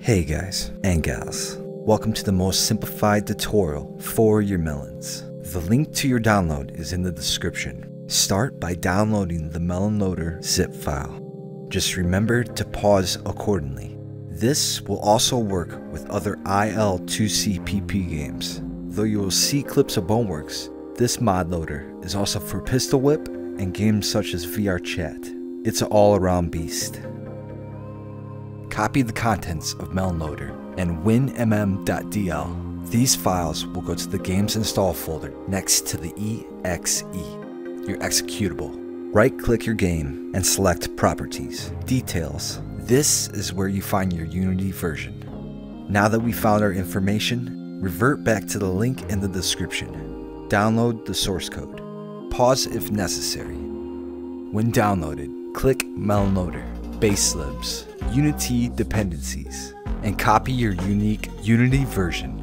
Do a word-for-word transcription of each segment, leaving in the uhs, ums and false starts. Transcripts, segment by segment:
Hey guys and gals, welcome to the most simplified tutorial for your melons. The link to your download is in the description. Start by downloading the melonloader zip file. Just remember to pause accordingly. This will also work with other I L two C P P games. Though you will see clips of Boneworks, this mod loader is also for Pistol Whip and games such as V R Chat. It's an all-around beast. Copy the contents of melonloader and winmm.dl. These files will go to the games install folder next to the E X E, your executable. Right-click your game and select Properties, Details. This is where you find your Unity version. Now that we found our information, revert back to the link in the description. Download the source code. Pause if necessary. When downloaded, click melonloader, baselibs, Unity dependencies, and copy your unique Unity version.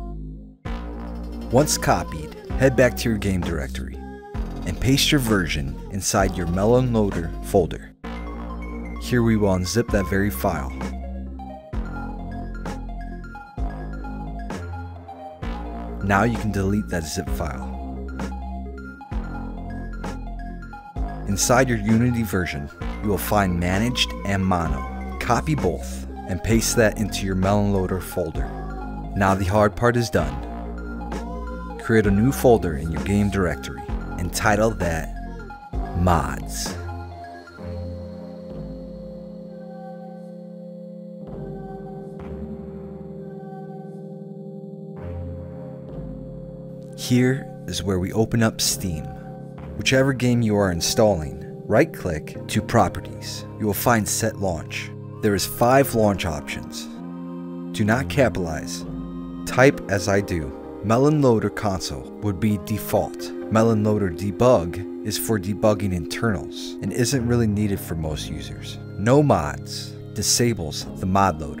Once copied, head back to your game directory and paste your version inside your melonloader folder. Here we will unzip that very file. Now you can delete that zip file. Inside your Unity version, you will find Managed and Mono. Copy both and paste that into your melonloader folder. Now the hard part is done. Create a new folder in your game directory and title that Mods. Here is where we open up Steam. Whichever game you are installing, right-click to Properties. You will find Set Launch. There is five launch options. Do not capitalize. Type as I do. melonloader.console would be default. melonloader debug is for debugging internals and isn't really needed for most users. No mods disables the mod loader.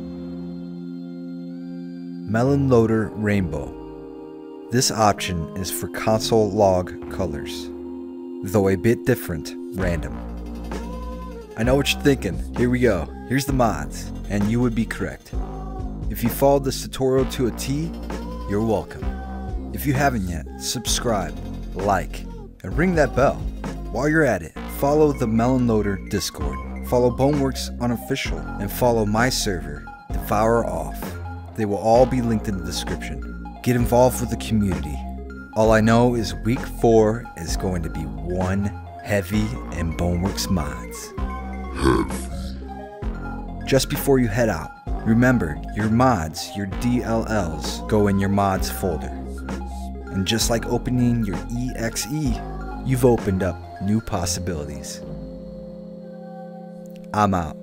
melonloader rainbow. This option is for console log colors, though a bit different, random. I know what you're thinking. Here we go. Here's the mods, and you would be correct. If you followed this tutorial to a T, you're welcome. If you haven't yet, subscribe, like, and ring that bell. While you're at it, follow the melonloader Discord, follow Boneworks Unofficial, and follow my server, Devour Off. They will all be linked in the description. Get involved with the community. All I know is week four is going to be one heavy in Boneworks mods. Just before you head out, remember your mods, your D L Ls, go in your mods folder. And just like opening your E X E, you've opened up new possibilities. I'm out.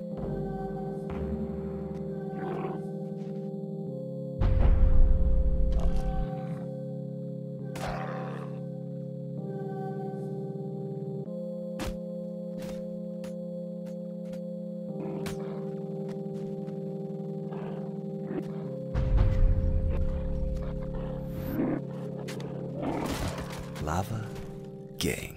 Lava Gang.